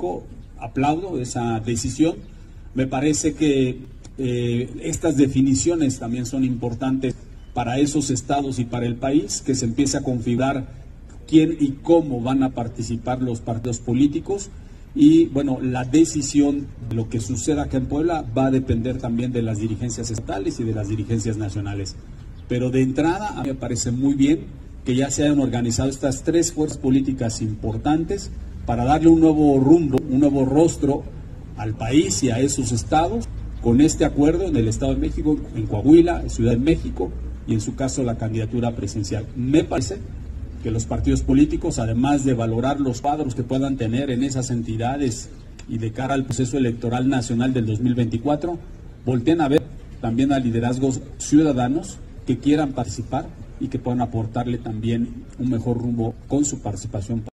México. Aplaudo esa decisión. Me parece que estas definiciones también son importantes para esos estados y para el país, que se empiece a configurar quién y cómo van a participar los partidos políticos. Y bueno, la decisión de lo que suceda acá en Puebla va a depender también de las dirigencias estatales y de las dirigencias nacionales. Pero de entrada, a mí me parece muy bien que ya se hayan organizado estas tres fuerzas políticas importantes para darle un nuevo rumbo, un nuevo rostro al país y a esos estados, con este acuerdo en el Estado de México, en Coahuila, en Ciudad de México y en su caso la candidatura presidencial. Me parece que los partidos políticos, además de valorar los cuadros que puedan tener en esas entidades y de cara al proceso electoral nacional del 2024, volteen a ver también a liderazgos ciudadanos que quieran participar y que puedan aportarle también un mejor rumbo con su participación.